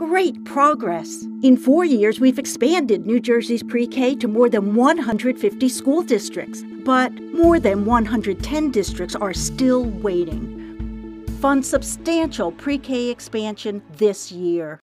great progress. In 4 years, we've expanded New Jersey's pre-K to more than 150 school districts, but more than 110 districts are still waiting. Fund substantial pre-K expansion this year.